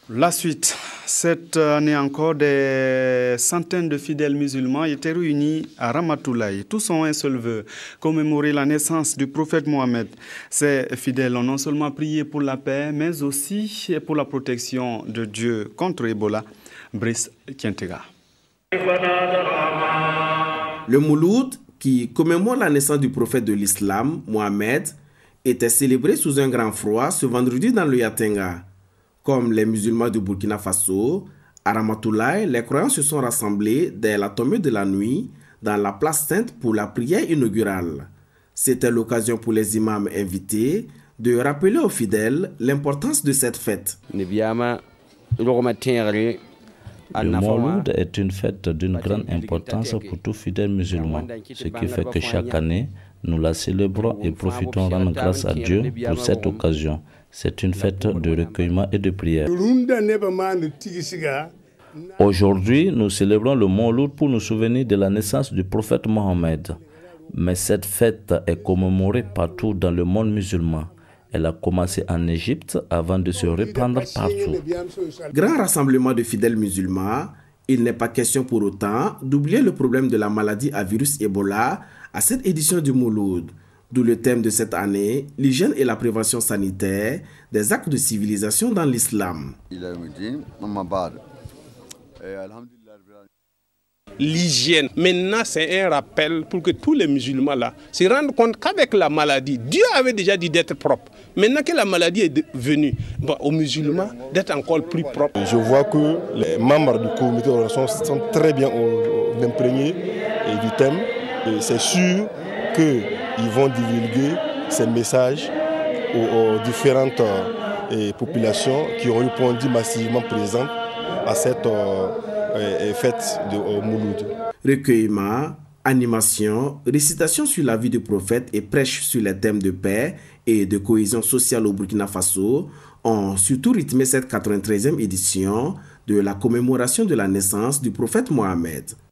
La suite. Cette année encore, des centaines de fidèles musulmans étaient réunis à Ramatoulaye. Tous ont un seul vœu, commémorer la naissance du prophète Mohammed. Ces fidèles ont non seulement prié pour la paix, mais aussi pour la protection de Dieu contre Ebola. Brice Kientega. Le Mouloud, qui commémore la naissance du prophète de l'islam, Mohammed, était célébré sous un grand froid ce vendredi dans le Yatenga. Comme les musulmans du Burkina Faso, à Ramatoulaye, les croyants se sont rassemblés dès la tombée de la nuit dans la place sainte pour la prière inaugurale. C'était l'occasion pour les imams invités de rappeler aux fidèles l'importance de cette fête. Le Mouloud est une fête d'une grande importance pour tout fidèle musulman, ce qui fait que chaque année, nous la célébrons et profitons rendre grâce à Dieu pour cette occasion. C'est une fête de recueillement et de prière. Aujourd'hui, nous célébrons le Mouloud pour nous souvenir de la naissance du prophète Mohammed. Mais cette fête est commémorée partout dans le monde musulman. Elle a commencé en Égypte avant de se répandre partout. Grand rassemblement de fidèles musulmans, il n'est pas question pour autant d'oublier le problème de la maladie à virus Ebola à cette édition du Mouloud. D'où le thème de cette année, l'hygiène et la prévention sanitaire des actes de civilisation dans l'islam. L'hygiène, maintenant c'est un rappel pour que tous les musulmans là se rendent compte qu'avec la maladie, Dieu avait déjà dit d'être propre. Maintenant que la maladie est venue, aux musulmans d'être encore plus propres. Je vois que les membres du comité d'organisation sont très bien imprégnés du thème. C'est sûr qu'ils vont divulguer ces messages aux différentes populations qui ont répondu massivement présentes à cette fête de Mouloud. Recueillement, animation, récitation sur la vie du prophète et prêche sur les thèmes de paix et de cohésion sociale au Burkina Faso ont surtout rythmé cette 93e édition de la commémoration de la naissance du prophète Mohammed.